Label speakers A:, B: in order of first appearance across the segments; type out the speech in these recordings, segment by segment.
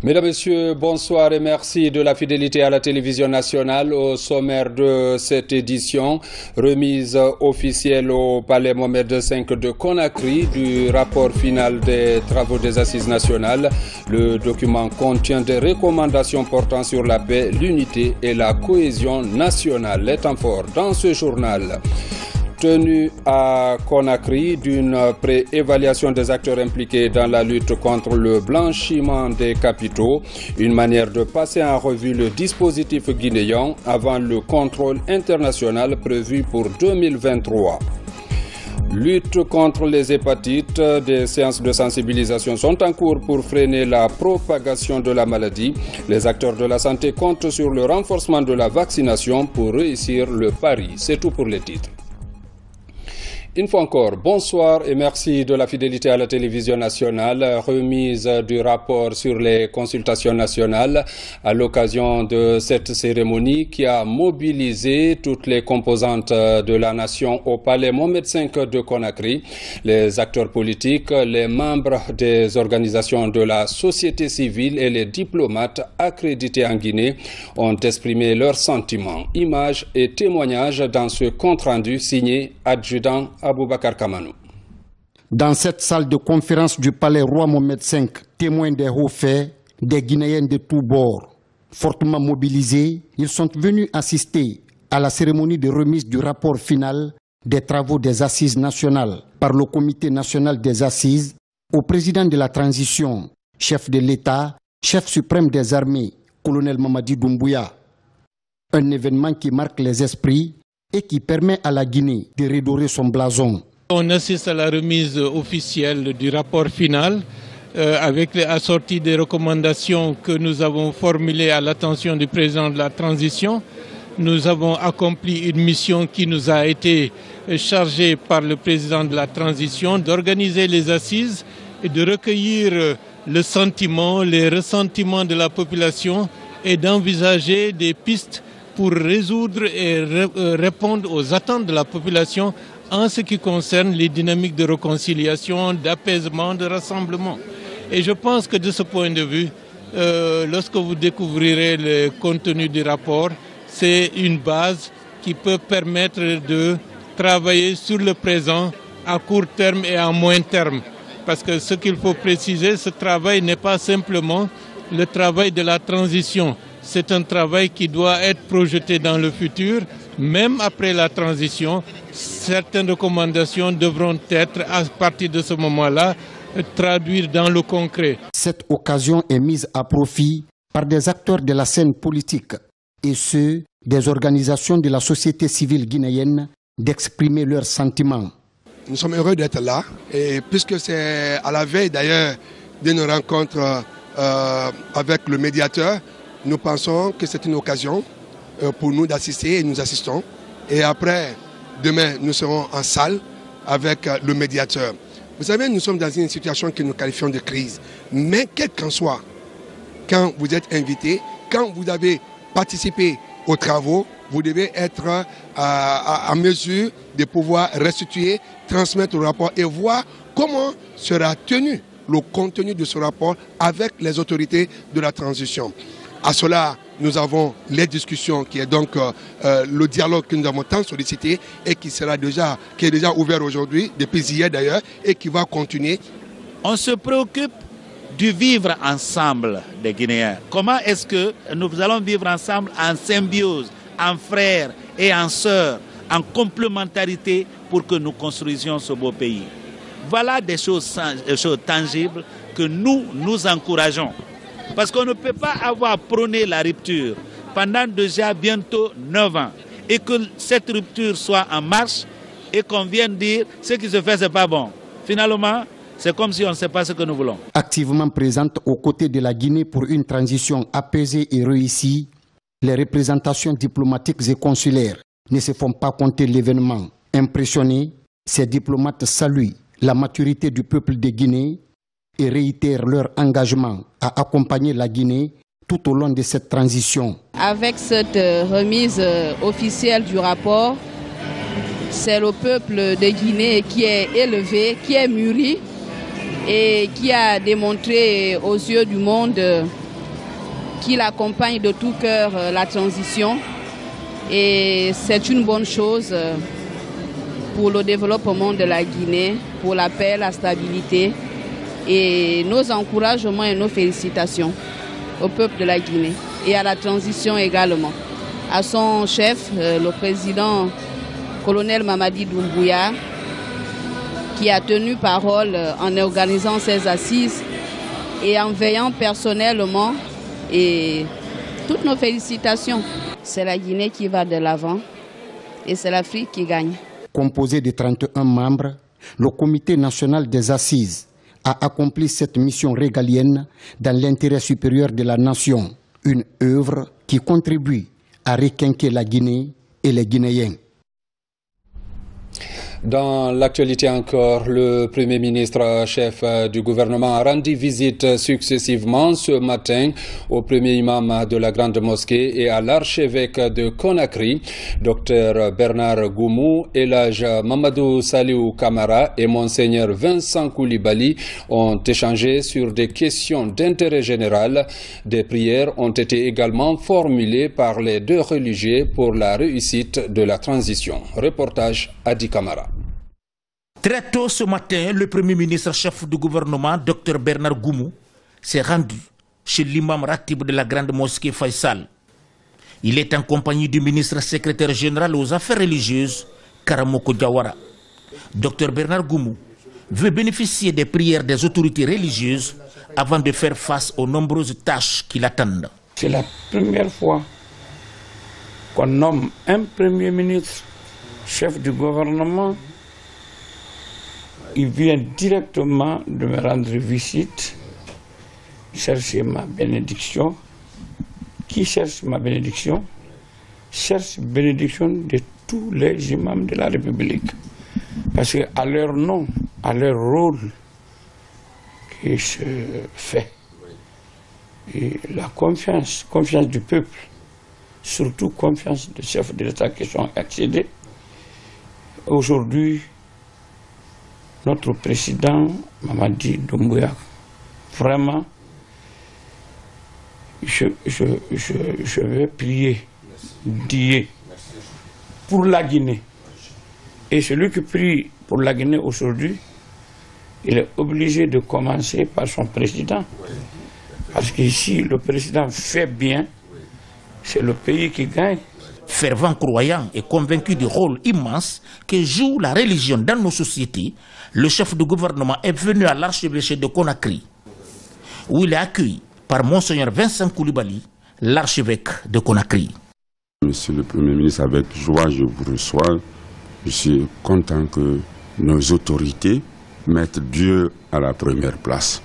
A: Mesdames, Messieurs, bonsoir et merci de la fidélité à la télévision nationale. Au sommaire de cette édition, remise officielle au Palais Mohamed V de Conakry du rapport final des travaux des Assises nationales. Le document contient des recommandations portant sur la paix, l'unité et la cohésion nationale. Les temps forts dans ce journal. Tenu à Conakry d'une préévaluation des acteurs impliqués dans la lutte contre le blanchiment des capitaux, une manière de passer en revue le dispositif guinéen avant le contrôle international prévu pour 2023. Lutte contre les hépatites, des séances de sensibilisation sont en cours pour freiner la propagation de la maladie. Les acteurs de la santé comptent sur le renforcement de la vaccination pour réussir le pari. C'est tout pour les titres. Une fois encore, bonsoir et merci de la fidélité à la télévision nationale. Remise du rapport sur les consultations nationales à l'occasion de cette cérémonie qui a mobilisé toutes les composantes de la nation au Palais Mohamed V de Conakry. Les acteurs politiques, les membres des organisations de la société civile et les diplomates accrédités en Guinée ont exprimé leurs sentiments, images et témoignages dans ce compte-rendu signé adjudant Aboubakar Kamanou.
B: Dans cette salle de conférence du palais Roi Mohamed V, témoins des hauts faits, des Guinéens de tous bords, fortement mobilisés, ils sont venus assister à la cérémonie de remise du rapport final des travaux des Assises nationales par le Comité national des Assises au président de la transition, chef de l'État, chef suprême des armées, colonel Mamadi Doumbouya. Un événement qui marque les esprits et qui permet à la Guinée de redorer son blason.
C: On assiste à la remise officielle du rapport final avec les assorties des recommandations que nous avons formulées à l'attention du président de la transition. Nous avons accompli une mission qui nous a été chargée par le président de la transition d'organiser les assises et de recueillir le sentiment, les ressentiments de la population et d'envisager des pistes pour résoudre et répondre aux attentes de la population en ce qui concerne les dynamiques de réconciliation, d'apaisement, de rassemblement. Et je pense que de ce point de vue, lorsque vous découvrirez le contenu du rapport, c'est une base qui peut permettre de travailler sur le présent à court terme et à moyen terme. Parce que ce qu'il faut préciser, ce travail n'est pas simplement le travail de la transition. C'est un travail qui doit être projeté dans le futur. Même après la transition, certaines recommandations devront être, à partir de ce moment-là, traduites dans le concret.
B: Cette occasion est mise à profit par des acteurs de la scène politique et ceux des organisations de la société civile guinéenne d'exprimer leurs sentiments.
D: Nous sommes heureux d'être là, et puisque c'est à la veille d'ailleurs d'une rencontre avec le médiateur, nous pensons que c'est une occasion pour nous d'assister et nous assistons. Et après, demain, nous serons en salle avec le médiateur. Vous savez, nous sommes dans une situation que nous qualifions de crise. Mais quel qu'en soit, quand vous êtes invité, quand vous avez participé aux travaux, vous devez être à mesure de pouvoir restituer, transmettre le rapport et voir comment sera tenu le contenu de ce rapport avec les autorités de la transition. À cela, nous avons les discussions, qui est donc le dialogue que nous avons tant sollicité et qui est déjà ouvert aujourd'hui, depuis hier d'ailleurs, et qui va continuer.
E: On se préoccupe du vivre ensemble des Guinéens. Comment est-ce que nous allons vivre ensemble en symbiose, en frères et en sœurs, en complémentarité pour que nous construisions ce beau pays? Voilà des choses tangibles que nous encourageons. Parce qu'on ne peut pas avoir prôné la rupture pendant déjà bientôt 9 ans et que cette rupture soit en marche et qu'on vienne dire ce qui se fait, c'est pas bon. Finalement, c'est comme si on ne sait pas ce que nous voulons.
B: Activement présente aux côtés de la Guinée pour une transition apaisée et réussie, les représentations diplomatiques et consulaires ne se font pas compter l'événement. Impressionnés, ces diplomates saluent la maturité du peuple de Guinée et réitèrent leur engagement à accompagner la Guinée tout au long de cette transition.
F: Avec cette remise officielle du rapport, c'est le peuple de Guinée qui est élevé, qui est mûri et qui a démontré aux yeux du monde qu'il accompagne de tout cœur la transition. Et c'est une bonne chose pour le développement de la Guinée, pour la paix, la stabilité. Et nos encouragements et nos félicitations au peuple de la Guinée et à la transition également. À son chef, le président colonel Mamadi Doumbouya, qui a tenu parole en organisant ces assises et en veillant personnellement. Et toutes nos félicitations. C'est la Guinée qui va de l'avant et c'est l'Afrique qui gagne.
B: Composé de 31 membres, le Comité national des assises a accompli cette mission régalienne dans l'intérêt supérieur de la nation, une œuvre qui contribue à requinquer la Guinée et les Guinéens.
A: Dans l'actualité encore, le Premier ministre chef du gouvernement a rendu visite successivement ce matin au premier imam de la Grande Mosquée et à l'archevêque de Conakry, Dr Bernard Goumou, Elhaj Mamadou Saliou Kamara et Monseigneur Vincent Koulibaly ont échangé sur des questions d'intérêt général. Des prières ont été également formulées par les deux religieux pour la réussite de la transition. Reportage Adi Kamara.
G: Très tôt ce matin, le Premier ministre chef du gouvernement, Dr Bernard Goumou, s'est rendu chez l'imam ratib de la Grande Mosquée Faisal. Il est en compagnie du ministre secrétaire général aux affaires religieuses, Karamoko Diawara. Dr Bernard Goumou veut bénéficier des prières des autorités religieuses avant de faire face aux nombreuses tâches qui l'attendent.
H: C'est la première fois qu'on nomme un Premier ministre chef du gouvernement. Il vient directement de me rendre visite, chercher ma bénédiction. Qui cherche ma bénédiction? Cherche la bénédiction de tous les imams de la République. Parce qu'à leur nom, à leur rôle qui se fait, et la confiance du peuple, surtout confiance des chefs de l'État qui sont accédés, aujourd'hui, notre président Mamadi Doumbouya, vraiment, je vais prier Dieu pour la Guinée. Et celui qui prie pour la Guinée aujourd'hui, il est obligé de commencer par son président. Parce qu'ici, le président fait bien, c'est le pays qui gagne.
G: Fervent croyant et convaincu du rôle immense que joue la religion dans nos sociétés, le chef du gouvernement est venu à l'archevêché de Conakry, où il est accueilli par Monseigneur Vincent Koulibaly, l'archevêque de Conakry.
I: Monsieur le Premier ministre, avec joie, je vous reçois. Je suis content que nos autorités mettent Dieu à la première place.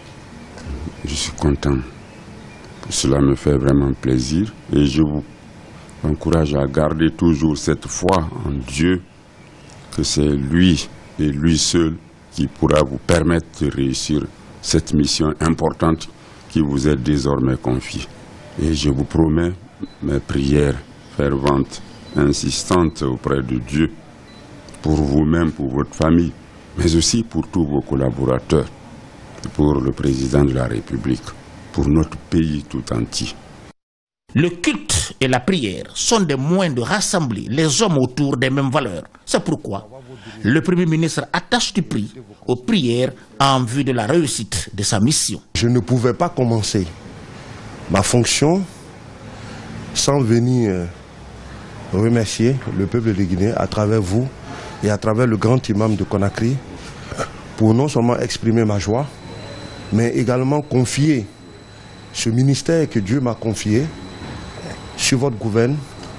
I: Je suis content. Cela me fait vraiment plaisir et je vous encourage à garder toujours cette foi en Dieu, que c'est lui et lui seul qui pourra vous permettre de réussir cette mission importante qui vous est désormais confiée. Et je vous promets mes prières ferventes, insistantes auprès de Dieu, pour vous-même, pour votre famille, mais aussi pour tous vos collaborateurs, pour le président de la République, pour notre pays tout entier.
G: Le culte et la prière sont des moyens de rassembler les hommes autour des mêmes valeurs. C'est pourquoi le Premier ministre attache du prix aux prières en vue de la réussite de sa mission.
J: Je ne pouvais pas commencer ma fonction sans venir remercier le peuple de Guinée à travers vous et à travers le grand imam de Conakry pour non seulement exprimer ma joie, mais également confier ce ministère que Dieu m'a confié sur votre gouverne,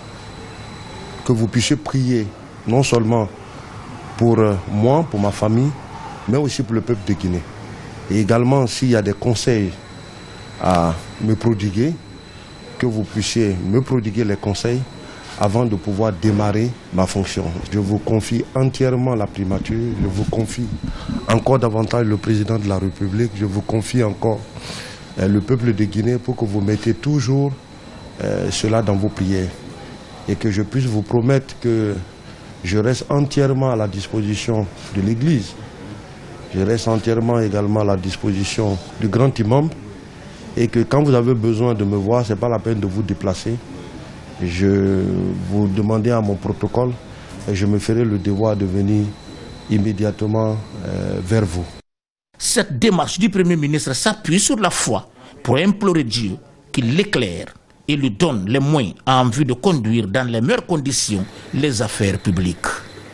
J: que vous puissiez prier non seulement pour moi, pour ma famille, mais aussi pour le peuple de Guinée. Et également, s'il y a des conseils à me prodiguer, que vous puissiez me prodiguer les conseils avant de pouvoir démarrer ma fonction. Je vous confie entièrement la primature, je vous confie encore davantage le président de la République, je vous confie encore le peuple de Guinée pour que vous mettiez toujours cela dans vos prières et que je puisse vous promettre que je reste entièrement à la disposition de l'Église. Je reste entièrement également à la disposition du grand imam et que quand vous avez besoin de me voir, ce n'est pas la peine de vous déplacer. Je vous demandez à mon protocole et je me ferai le devoir de venir immédiatement vers vous.
G: Cette démarche du Premier ministre s'appuie sur la foi pour implorer Dieu qu'il l'éclaire et lui donne les moyens en vue de conduire dans les meilleures conditions les affaires publiques.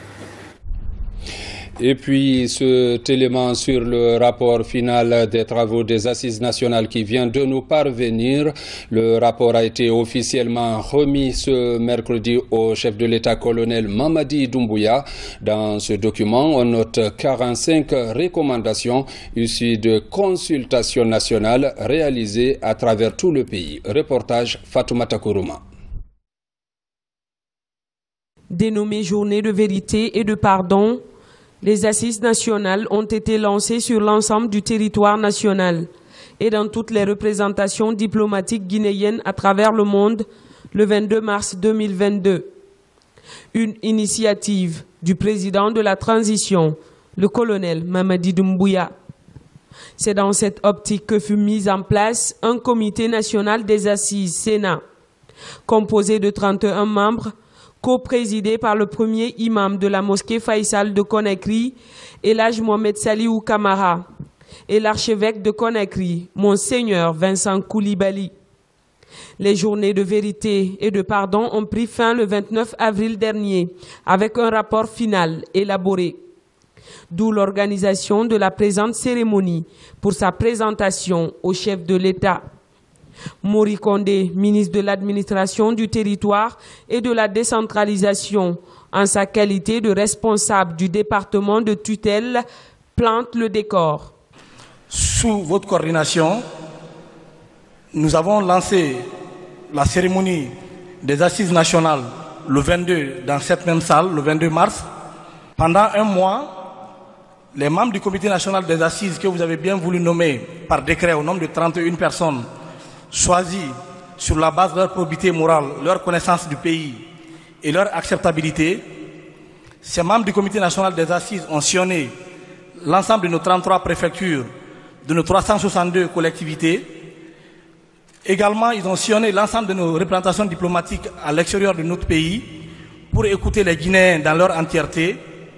A: Et puis cet élément sur le rapport final des travaux des Assises nationales qui vient de nous parvenir. Le rapport a été officiellement remis ce mercredi au chef de l'État colonel Mamadi Doumbouya. Dans ce document, on note 45 recommandations issues de consultations nationales réalisées à travers tout le pays. Reportage Fatoumata Kourouma.
K: Dénommée Journée de vérité et de pardon, les assises nationales ont été lancées sur l'ensemble du territoire national et dans toutes les représentations diplomatiques guinéennes à travers le monde le 22 mars 2022. Une initiative du président de la transition, le colonel Mamadi Doumbouya. C'est dans cette optique que fut mis en place un comité national des assises Sénat, composé de 31 membres, co-présidé par le premier imam de la mosquée Faisal de Conakry, Elhadj Mohamed Saliou Kamara, et l'archevêque de Conakry, Monseigneur Vincent Koulibaly. Les journées de vérité et de pardon ont pris fin le 29 avril dernier, avec un rapport final élaboré. D'où l'organisation de la présente cérémonie pour sa présentation au chef de l'État. Mori Kondé, ministre de l'administration du territoire et de la décentralisation, en sa qualité de responsable du département de tutelle, plante le décor.
L: Sous votre coordination, nous avons lancé la cérémonie des assises nationales le 22 dans cette même salle, le 22 mars. Pendant un mois, les membres du comité national des assises que vous avez bien voulu nommer par décret au nombre de 31 personnes, choisis sur la base de leur probité morale, leur connaissance du pays et leur acceptabilité, ces membres du comité national des assises ont sillonné l'ensemble de nos 33 préfectures, de nos 362 collectivités. Également, ils ont sillonné l'ensemble de nos représentations diplomatiques à l'extérieur de notre pays pour écouter les Guinéens dans leur entièreté,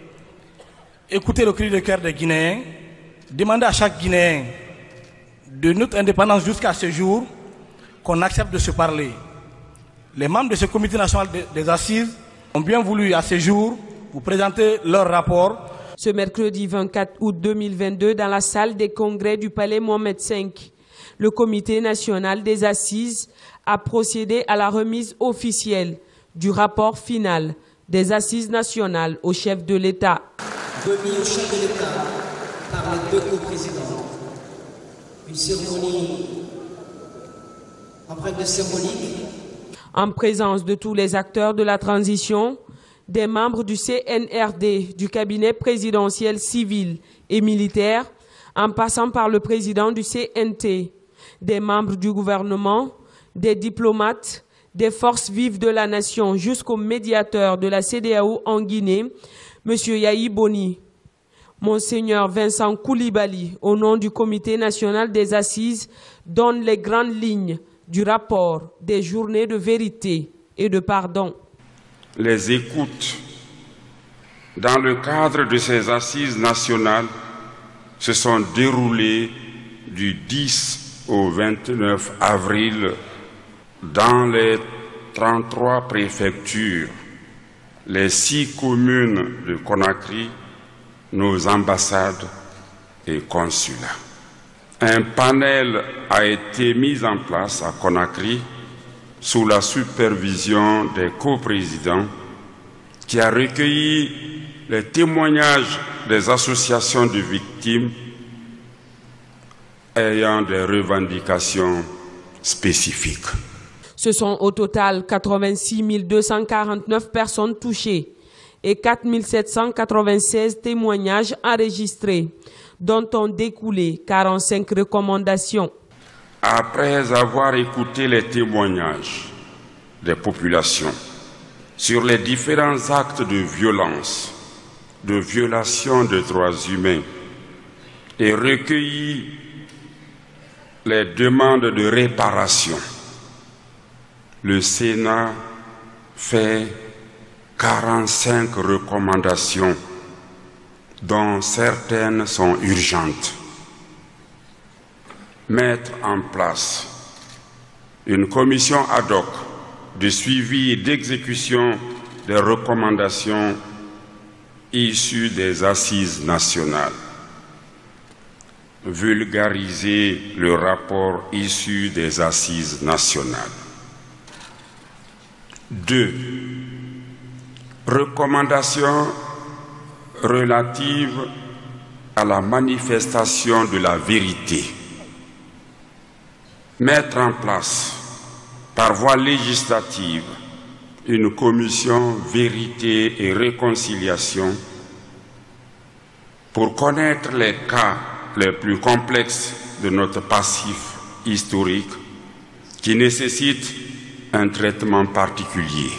L: écouter le cri de cœur des Guinéens, demander à chaque Guinéen de notre indépendance jusqu'à ce jour qu'on accepte de se parler. Les membres de ce comité national des assises ont bien voulu à ce jour vous présenter leur rapport.
K: Ce mercredi 24 août 2022, dans la salle des congrès du palais Mohamed V, le comité national des assises a procédé à la remise officielle du rapport final des assises nationales au chef de l'État.
M: Remis au chef de l'État par les deux co-présidents. Une cérémonie empreinte de symbolique.
K: En présence de tous les acteurs de la transition, des membres du CNRD, du cabinet présidentiel civil et militaire, en passant par le président du CNT, des membres du gouvernement, des diplomates, des forces vives de la nation jusqu'au médiateur de la CEDEAO en Guinée, M. Yahi Boni. Monseigneur Vincent Koulibaly, au nom du Comité national des assises, donne les grandes lignes du rapport des journées de vérité et de pardon.
I: Les écoutes dans le cadre de ces assises nationales se sont déroulées du 10 au 29 avril dans les 33 préfectures, les 6 communes de Conakry, nos ambassades et consulats. Un panel a été mis en place à Conakry sous la supervision des coprésidents qui a recueilli les témoignages des associations de victimes ayant des revendications spécifiques.
K: Ce sont au total 86 249 personnes touchées et 4 796 témoignages enregistrés, dont ont découlé 45 recommandations.
I: Après avoir écouté les témoignages des populations sur les différents actes de violence, de violation des droits humains et recueilli les demandes de réparation, le Sénat fait 45 recommandations, dont certaines sont urgentes. Mettre en place une commission ad hoc de suivi et d'exécution des recommandations issues des assises nationales. Vulgariser le rapport issu des assises nationales. 2. Recommandations relatives à la manifestation de la vérité. Mettre en place, par voie législative, une commission vérité et réconciliation pour connaître les cas les plus complexes de notre passif historique qui nécessitent un traitement particulier.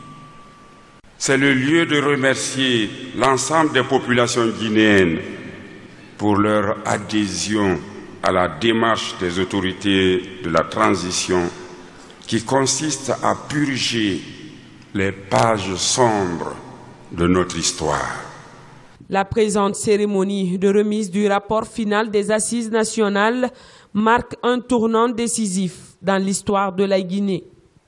I: C'est le lieu de remercier l'ensemble des populations guinéennes pour leur adhésion à la démarche des autorités de la transition qui consiste à purger les pages sombres de notre histoire.
K: La présente cérémonie de remise du rapport final des Assises nationales marque un tournant décisif dans l'histoire de la Guinée.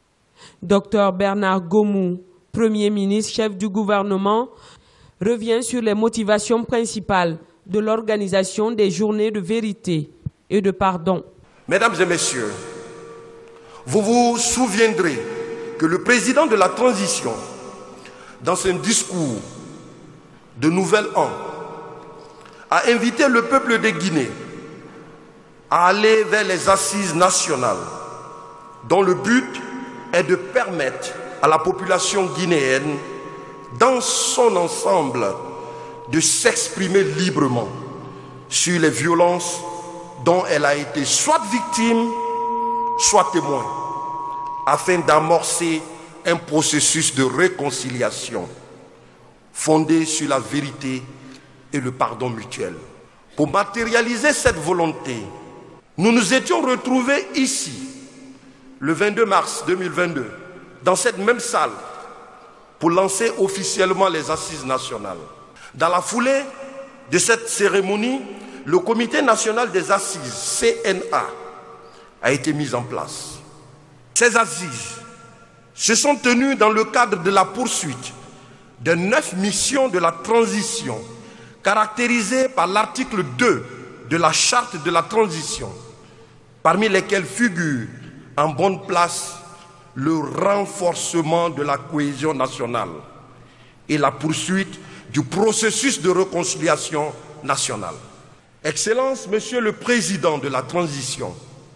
K: Dr Bernard Gomu, Premier ministre, chef du gouvernement, revient sur les motivations principales de l'organisation des journées de vérité et de pardon.
N: Mesdames et messieurs, vous vous souviendrez que le président de la transition, dans son discours de Nouvel An, a invité le peuple de Guinée à aller vers les assises nationales, dont le but est de permettre à la population guinéenne, dans son ensemble, de s'exprimer librement sur les violences dont elle a été soit victime, soit témoin, afin d'amorcer un processus de réconciliation fondé sur la vérité et le pardon mutuel. Pour matérialiser cette volonté, nous nous étions retrouvés ici, le 22 mars 2022, dans cette même salle, pour lancer officiellement les assises nationales. Dans la foulée de cette cérémonie, le Comité national des assises, CNA, a été mis en place. Ces assises se sont tenues dans le cadre de la poursuite de 9 missions de la transition, caractérisées par l'article 2 de la charte de la transition, parmi lesquelles figure en bonne place le renforcement de la cohésion nationale et la poursuite du processus de réconciliation nationale. Excellence, Monsieur le Président de la transition,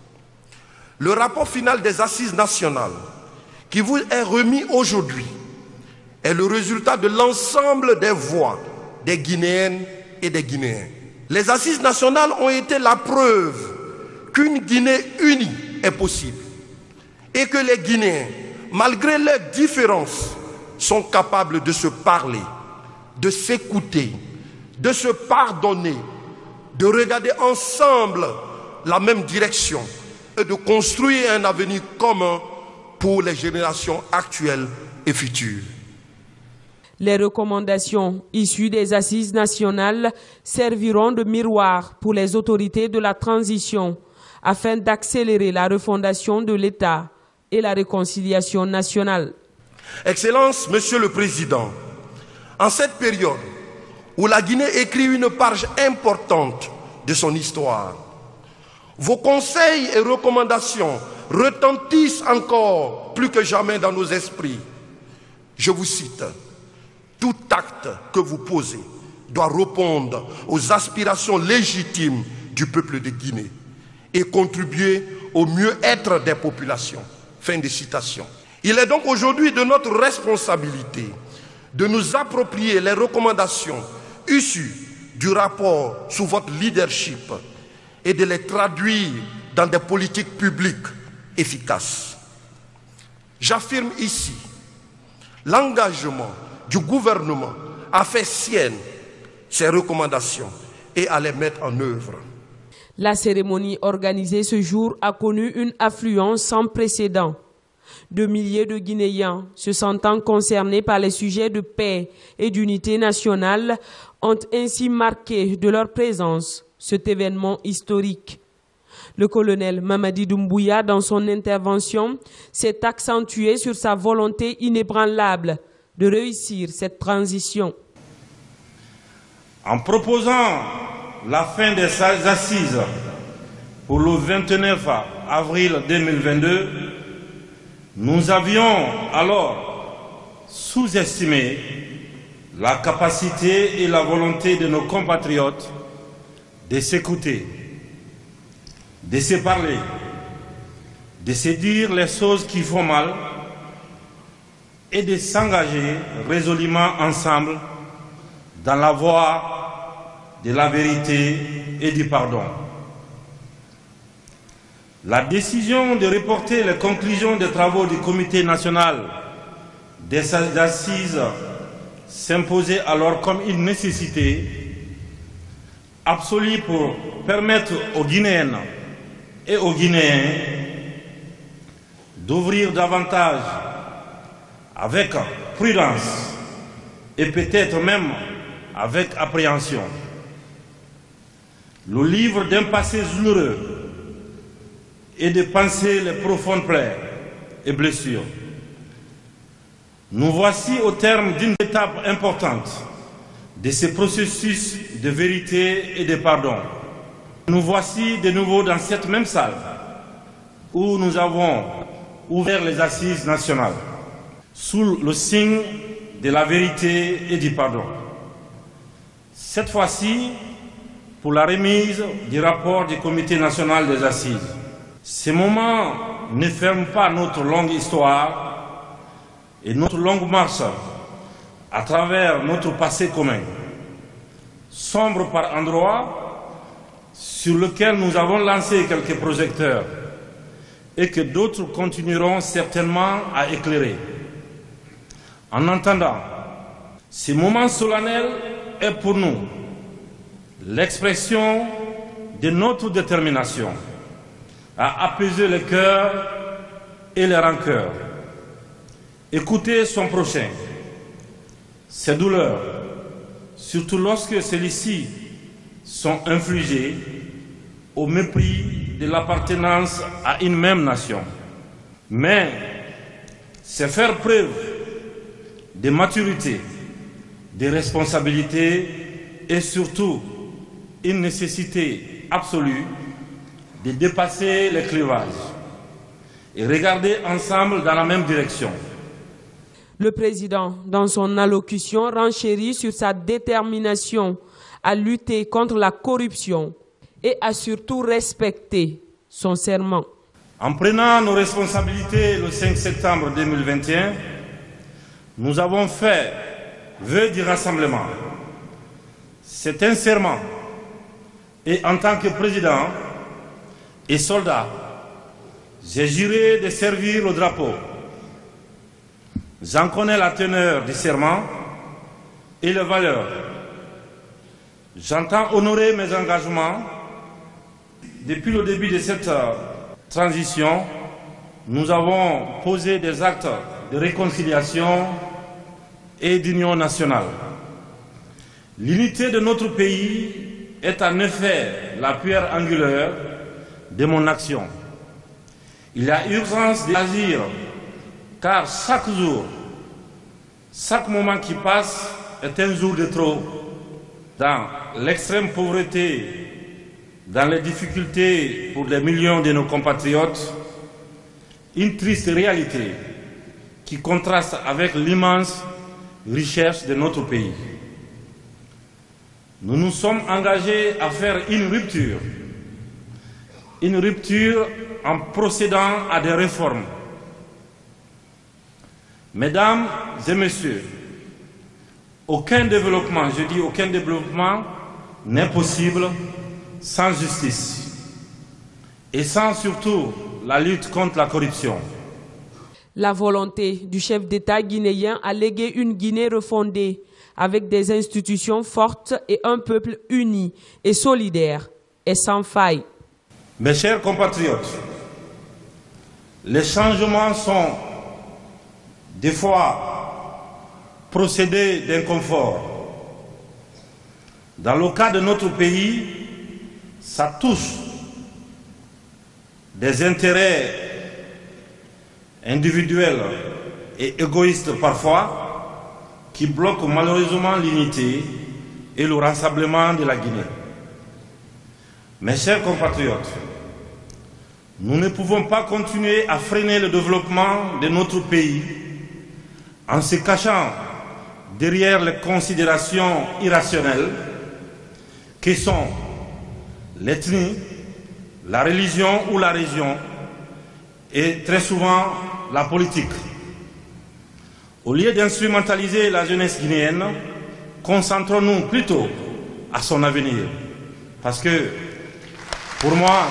N: le rapport final des assises nationales qui vous est remis aujourd'hui est le résultat de l'ensemble des voix des Guinéennes et des Guinéens. Les assises nationales ont été la preuve qu'une Guinée unie est possible et que les Guinéens, malgré leurs différences, sont capables de se parler, de s'écouter, de se pardonner, de regarder ensemble la même direction et de construire un avenir commun pour les générations actuelles et futures.
K: Les recommandations issues des assises nationales serviront de miroir pour les autorités de la transition afin d'accélérer la refondation de l'État et la réconciliation nationale.
N: Excellence, Monsieur le Président, en cette période où la Guinée écrit une page importante de son histoire, vos conseils et recommandations retentissent encore plus que jamais dans nos esprits. Je vous cite: tout acte que vous posez doit répondre aux aspirations légitimes du peuple de Guinée et contribuer au mieux-être des populations. Fin de citation. Il est donc aujourd'hui de notre responsabilité de nous approprier les recommandations issues du rapport sous votre leadership et de les traduire dans des politiques publiques efficaces. J'affirme ici l'engagement du gouvernement à faire sienne ces recommandations et à les mettre en œuvre.
K: La cérémonie organisée ce jour a connu une affluence sans précédent. De milliers de Guinéens, se sentant concernés par les sujets de paix et d'unité nationale, ont ainsi marqué de leur présence cet événement historique. Le colonel Mamadi Doumbouya, dans son intervention, s'est accentué sur sa volonté inébranlable de réussir cette transition.
O: En proposant la fin des assises pour le 29 avril 2022, nous avions alors sous-estimé la capacité et la volonté de nos compatriotes de s'écouter, de se parler, de se dire les choses qui font mal et de s'engager résolument ensemble dans la voie de la vérité et du pardon. La décision de reporter les conclusions des travaux du Comité national des assises s'imposait alors comme une nécessité absolue pour permettre aux Guinéennes et aux Guinéens d'ouvrir davantage avec prudence et peut-être même avec appréhension le livre d'un passé douloureux et de penser les profondes plaies et blessures. Nous voici au terme d'une étape importante de ce processus de vérité et de pardon. Nous voici de nouveau dans cette même salle où nous avons ouvert les assises nationales sous le signe de la vérité et du pardon. Cette fois-ci, pour la remise du rapport du Comité national des assises. Ces moments ne ferment pas notre longue histoire et notre longue marche à travers notre passé commun, sombre par endroits, sur lequel nous avons lancé quelques projecteurs et que d'autres continueront certainement à éclairer. En attendant, ce moment solennel est pour nous l'expression de notre détermination à apaiser les cœurs et les rancœurs, écouter son prochain, ses douleurs, surtout lorsque celles-ci sont infligées au mépris de l'appartenance à une même nation. Mais c'est faire preuve de maturité, de responsabilité et surtout une nécessité absolue de dépasser les clivages et regarder ensemble dans la même direction.
K: Le président, dans son allocution, renchérit sur sa détermination à lutter contre la corruption et à surtout respecter son serment.
O: En prenant nos responsabilités le 5 septembre 2021, nous avons fait vœu du rassemblement. C'est un serment. Et en tant que président et soldat, j'ai juré de servir le drapeau. J'en connais la teneur du serment et les valeurs. J'entends honorer mes engagements. Depuis le début de cette transition, nous avons posé des actes de réconciliation et d'union nationale. L'unité de notre pays est en effet la pierre angulaire de mon action. Il y a urgence d'agir car chaque jour, chaque moment qui passe est un jour de trop. Dans l'extrême pauvreté, dans les difficultés pour des millions de nos compatriotes, une triste réalité qui contraste avec l'immense richesse de notre pays. Nous nous sommes engagés à faire une rupture en procédant à des réformes. Mesdames et messieurs, aucun développement, je dis aucun développement, n'est possible sans justice et sans surtout la lutte contre la corruption.
K: La volonté du chef d'État guinéen a légué une Guinée refondée avec des institutions fortes et un peuple uni et solidaire est sans faille.
O: Mes chers compatriotes, les changements sont des fois procédés d'inconfort. Dans le cas de notre pays, ça touche des intérêts individuels et égoïstes parfois qui bloquent malheureusement l'unité et le rassemblement de la Guinée. Mes chers compatriotes, nous ne pouvons pas continuer à freiner le développement de notre pays en se cachant derrière les considérations irrationnelles qui sont l'ethnie, la religion ou la région et très souvent la politique. Au lieu d'instrumentaliser la jeunesse guinéenne, concentrons-nous plutôt à son avenir. Parce que, pour moi,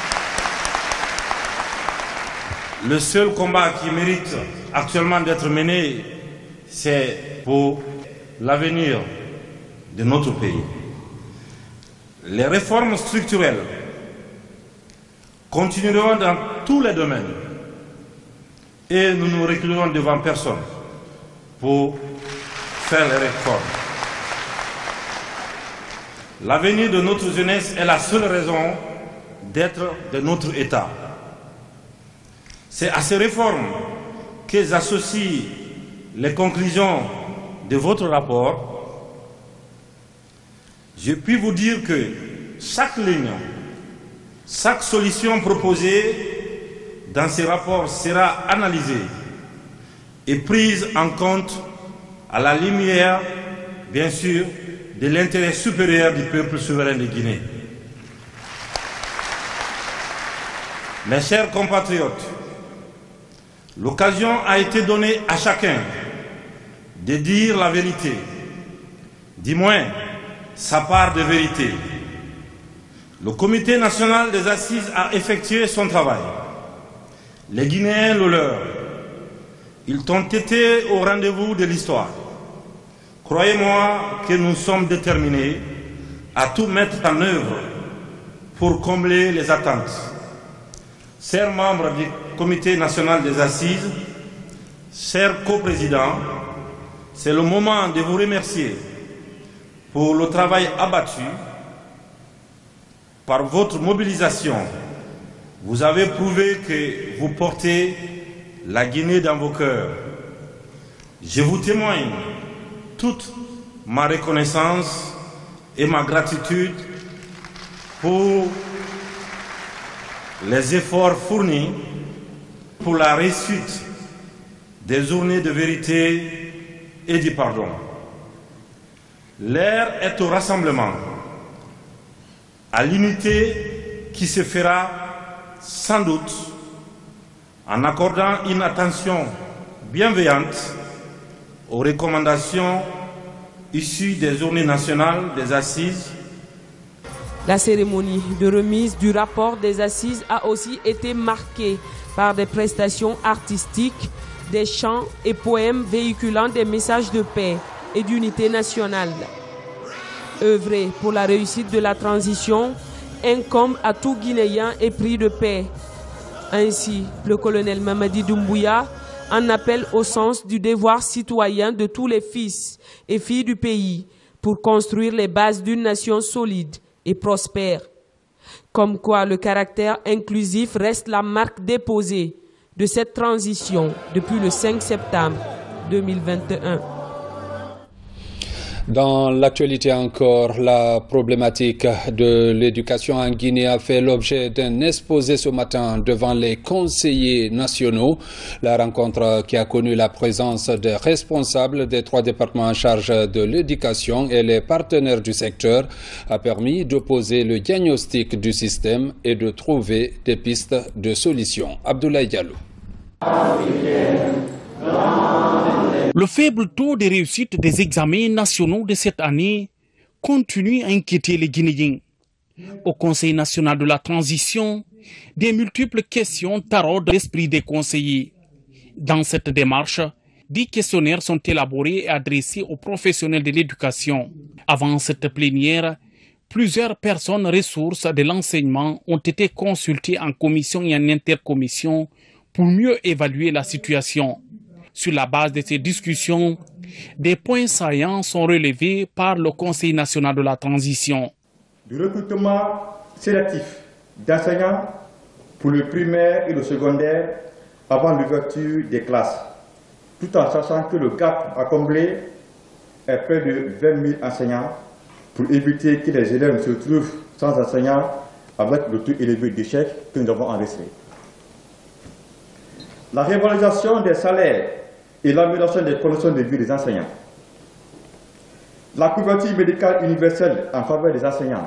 O: le seul combat qui mérite actuellement d'être mené, c'est pour l'avenir de notre pays. Les réformes structurelles continueront dans tous les domaines et nous ne reculerons devant personne pour faire les réformes. L'avenir de notre jeunesse est la seule raison d'être de notre État. C'est à ces réformes que j'associe les conclusions de votre rapport. Je puis vous dire que chaque ligne, chaque solution proposée dans ces rapports sera analysée et prise en compte à la lumière, bien sûr, de l'intérêt supérieur du peuple souverain de Guinée. Mes chers compatriotes, l'occasion a été donnée à chacun de dire la vérité, du moins sa part de vérité. Le Comité national des assises a effectué son travail. Les Guinéens le leur. Ils ont été au rendez-vous de l'histoire. Croyez-moi que nous sommes déterminés à tout mettre en œuvre pour combler les attentes. Chers membres du Comité national des assises, chers coprésidents, c'est le moment de vous remercier pour le travail abattu. Par votre mobilisation, vous avez prouvé que vous portez la Guinée dans vos cœurs. Je vous témoigne toute ma reconnaissance et ma gratitude pour les efforts fournis pour la réussite des journées de vérité et du pardon. L'heure est au rassemblement, à l'unité qui se fera sans doute en accordant une attention bienveillante aux recommandations issues des journées nationales des assises.
K: La cérémonie de remise du rapport des assises a aussi été marquée par des prestations artistiques, des chants et poèmes véhiculant des messages de paix et d'unité nationale. Œuvrer pour la réussite de la transition incombe à tout Guinéen épris de paix. Ainsi, le colonel Mamadi Doumbouya en appelle au sens du devoir citoyen de tous les fils et filles du pays pour construire les bases d'une nation solide et prospère. Comme quoi le caractère inclusif reste la marque déposée de cette transition depuis le 5 septembre 2021.
A: Dans l'actualité encore, la problématique de l'éducation en Guinée a fait l'objet d'un exposé ce matin devant les conseillers nationaux. La rencontre qui a connu la présence des responsables des 3 départements en charge de l'éducation et les partenaires du secteur a permis de poser le diagnostic du système et de trouver des pistes de solutions. Abdoulaye Diallo.
P: Le faible taux de réussite des examens nationaux de cette année continue à inquiéter les Guinéens. Au Conseil national de la transition, des multiples questions taraudent l'esprit des conseillers. Dans cette démarche, 10 questionnaires sont élaborés et adressés aux professionnels de l'éducation. Avant cette plénière, Plusieurs personnes ressources de l'enseignement ont été consultées en commission et en intercommission pour mieux évaluer la situation. Sur la base de ces discussions, des points saillants sont relevés par le Conseil national de la transition.
Q: Du recrutement sélectif d'enseignants pour le primaire et le secondaire avant l'ouverture des classes, tout en sachant que le gap à combler est près de 20 000 enseignants pour éviter que les élèves se trouvent sans enseignants avec le taux élevé d'échec que nous avons enregistré. La revalorisation des salaires et l'amélioration des conditions de vie des enseignants. La couverture médicale universelle en faveur des enseignants.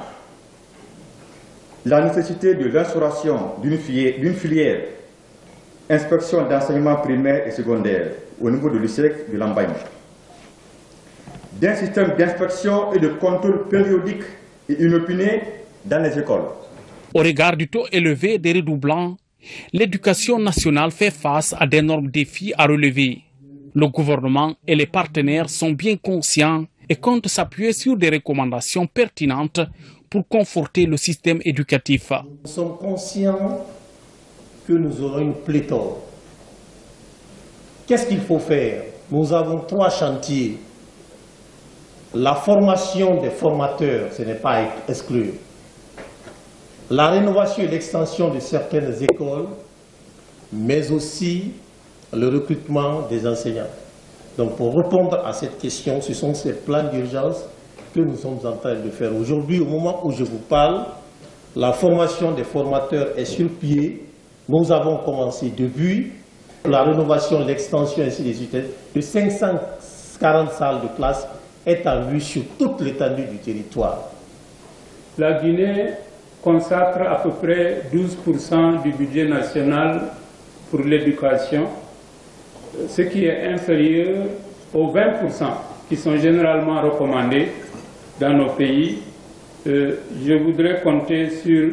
Q: La nécessité de l'instauration d'une filière inspection d'enseignement primaire et secondaire au niveau de l'ISEC de Lambagne. D'un système d'inspection et de contrôle périodique et inopiné dans les écoles.
P: Au regard du taux élevé des redoublants, l'éducation nationale fait face à d'énormes défis à relever. Le gouvernement et les partenaires sont bien conscients et comptent s'appuyer sur des recommandations pertinentes pour conforter le système éducatif.
R: Nous sommes conscients que nous aurons une pléthore. Qu'est-ce qu'il faut faire? Nous avons 3 chantiers. La formation des formateurs, ce n'est pas à exclure. La rénovation et l'extension de certaines écoles, mais aussi le recrutement des enseignants. Donc pour répondre à cette question, ce sont ces plans d'urgence que nous sommes en train de faire. Aujourd'hui, au moment où je vous parle, la formation des formateurs est sur pied. Nous avons commencé depuis la rénovation, l'extension ainsi de suite de 540 salles de classe est en vue sur toute l'étendue du territoire.
H: La Guinée consacre à peu près 12% du budget national pour l'éducation, ce qui est inférieur aux 20% qui sont généralement recommandés dans nos pays. Je voudrais compter sur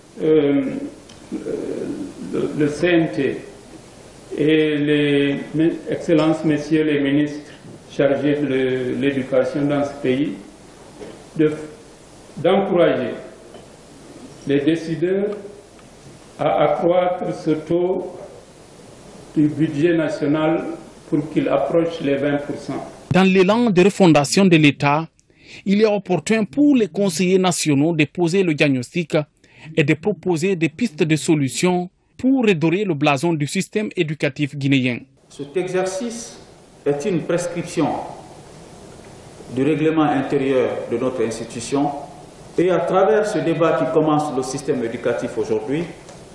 H: le CNT et les excellences messieurs les ministres chargés de l'éducation dans ce pays d'encourager les décideurs à accroître ce taux du budget national pour qu'il approche les 20%.
P: Dans l'élan de refondation de l'État, il est opportun pour les conseillers nationaux de poser le diagnostic et de proposer des pistes de solutions pour redorer le blason du système éducatif guinéen.
S: Cet exercice est une prescription du règlement intérieur de notre institution et à travers ce débat qui commence le système éducatif aujourd'hui,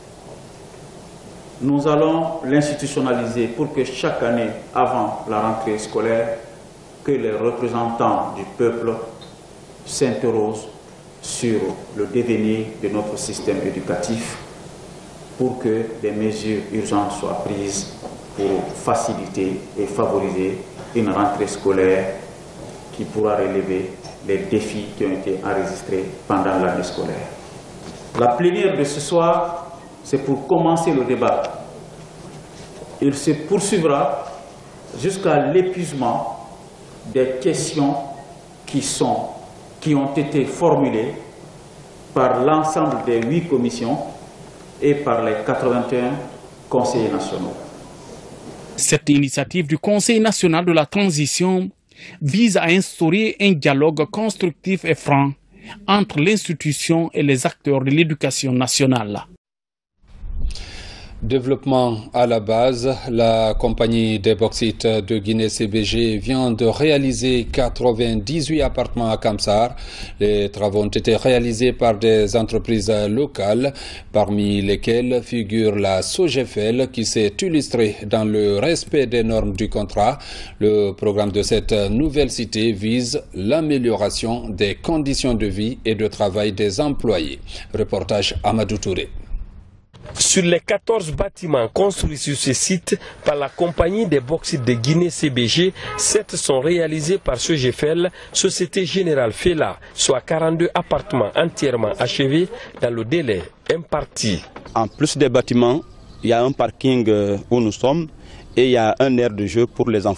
S: nous allons l'institutionnaliser pour que chaque année avant la rentrée scolaire, que les représentants du peuple s'interrogent sur le devenir de notre système éducatif pour que des mesures urgentes soient prises pour faciliter et favoriser une rentrée scolaire qui pourra relever les défis qui ont été enregistrés pendant l'année scolaire. La plénière de ce soir, c'est pour commencer le débat. Il se poursuivra jusqu'à l'épuisement des questions qui ont été formulées par l'ensemble des 8 commissions et par les 81 conseillers nationaux.
P: Cette initiative du Conseil national de la transition vise à instaurer un dialogue constructif et franc entre l'institution et les acteurs de l'éducation nationale.
A: Développement à la base, la compagnie des bauxites de Guinée-CBG vient de réaliser 98 appartements à Kamsar. Les travaux ont été réalisés par des entreprises locales, parmi lesquelles figure la SOGEFEL qui s'est illustrée dans le respect des normes du contrat. Le programme de cette nouvelle cité vise l'amélioration des conditions de vie et de travail des employés. Reportage Amadou Touré.
T: Sur les 14 bâtiments construits sur ce site par la compagnie des bauxites de Guinée-CBG, 7 sont réalisés par SOGEFEL, Société Générale Fela, soit 42 appartements entièrement achevés dans le délai imparti.
U: En plus des bâtiments, il y a un parking où nous sommes et il y a un aire de jeu pour les enfants.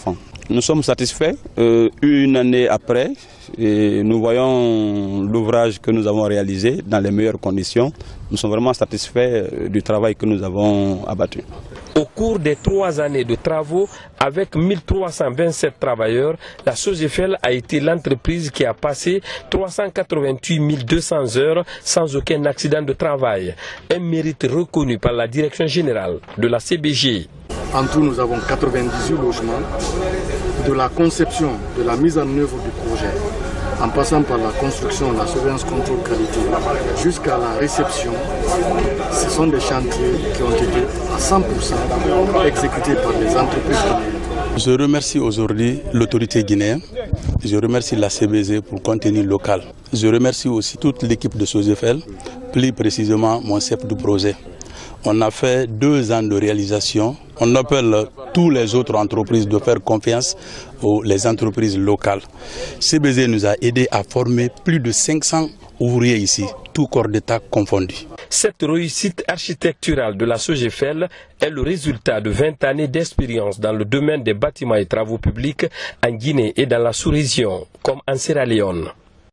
U: Nous sommes satisfaits. Une année après, et nous voyons l'ouvrage que nous avons réalisé dans les meilleures conditions. Nous sommes vraiment satisfaits du travail que nous avons abattu.
T: Au cours des 3 années de travaux, avec 1327 travailleurs, la SOGEFEL a été l'entreprise qui a passé 388 200 heures sans aucun accident de travail. Un mérite reconnu par la direction générale de la CBG.
V: En tout, nous avons 98 logements. De la conception, de la mise en œuvre du projet, en passant par la construction, la surveillance, contrôle qualité, jusqu'à la réception, ce sont des chantiers qui ont été à 100% exécutés par les entreprises guinéennes.
W: Je remercie aujourd'hui l'autorité guinéenne, je remercie la CBG pour le contenu local. Je remercie aussi toute l'équipe de SOGEFEL, plus précisément mon chef de projet. On a fait 2 ans de réalisation. On appelle toutes les autres entreprises de faire confiance aux les entreprises locales. CBG nous a aidé à former plus de 500 ouvriers ici, tout corps d'État confondu.
T: Cette réussite architecturale de la SOGEFEL est le résultat de 20 années d'expérience dans le domaine des bâtiments et travaux publics en Guinée et dans la sous-région, comme en Sierra Leone.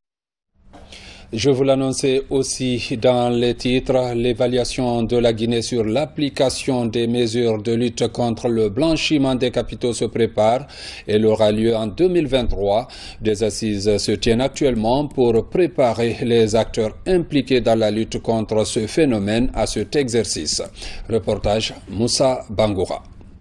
A: Je vous l'annonçais aussi dans les titres, l'évaluation de la Guinée sur l'application des mesures de lutte contre le blanchiment des capitaux se prépare. Elle aura lieu en 2023. Des assises se tiennent actuellement pour préparer les acteurs impliqués dans la lutte contre ce phénomène à cet exercice. Reportage Moussa Bangoura.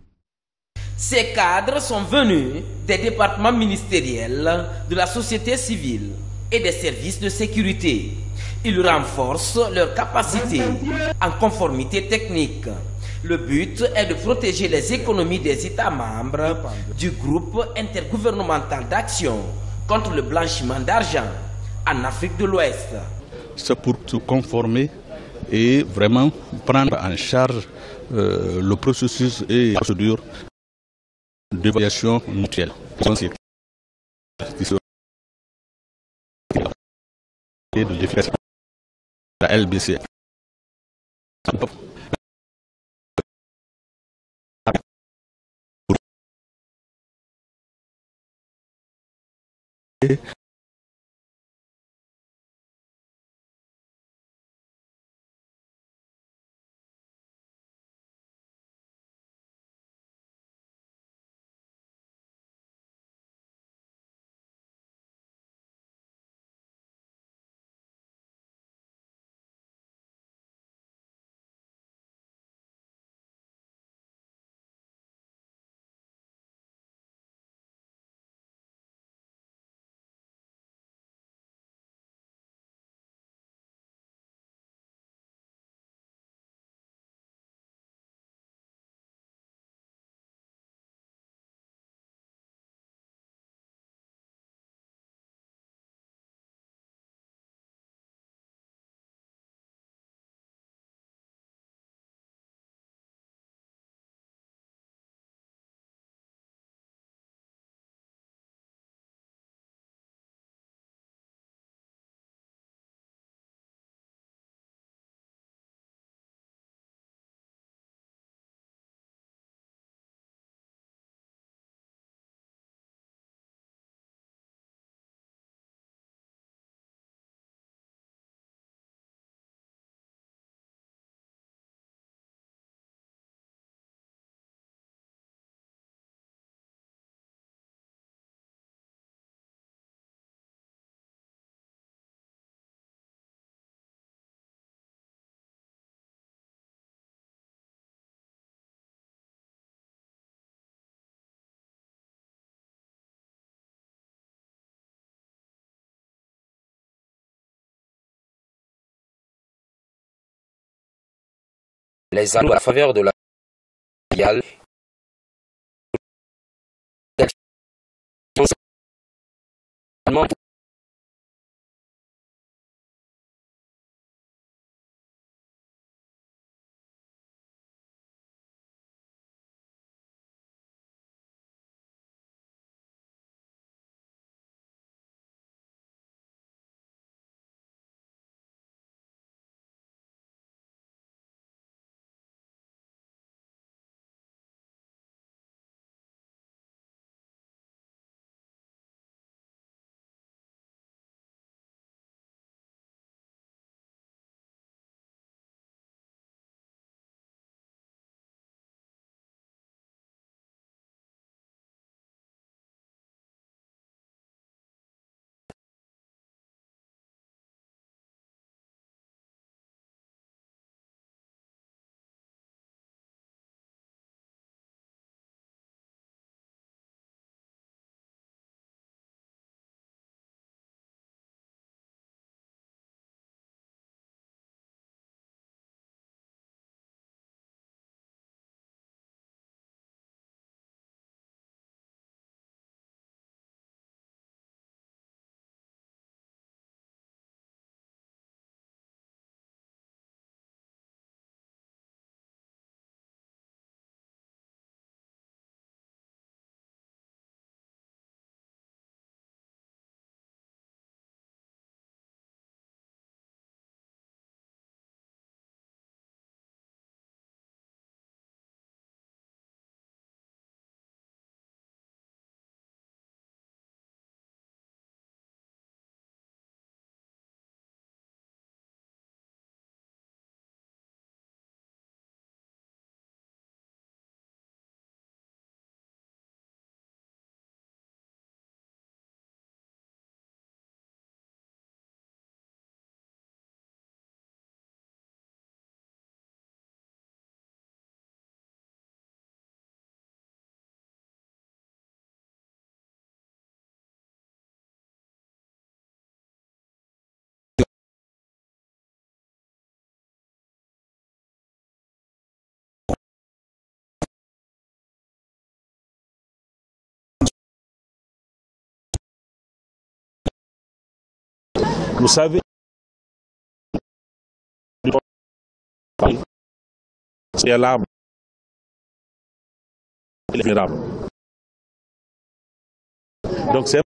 X: Ces cadres sont venus des départements ministériels, de la société civile et des services de sécurité. Ils renforcent leurs capacités en conformité technique. Le but est de protéger les économies des États membres du groupe intergouvernemental d'action contre le blanchiment d'argent en Afrique de l'Ouest.
W: C'est pour se conformer et vraiment prendre en charge le processus et la procédure d'évaluation mutuelle. Et de définir la LBC.
Y: Les anneaux à la faveur de la
C: Vous savez, c'est l'arbre vulnérable. Donc c'est